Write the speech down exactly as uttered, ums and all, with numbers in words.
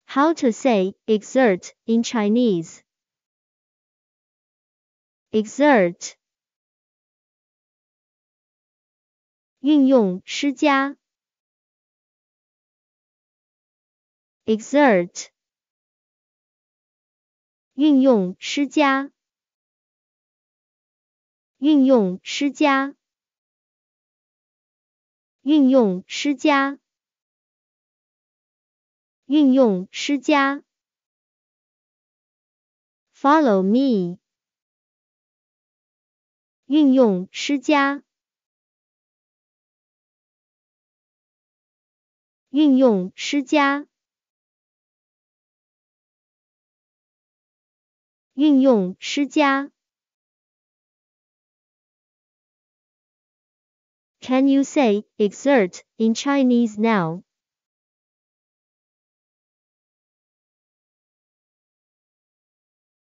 How to say exert in Chinese? Exert 运用施加 exert 运用施加运用施加运用施加运用施加 Follow me 运用施加运用施加运用施加 Can you say exert in Chinese now?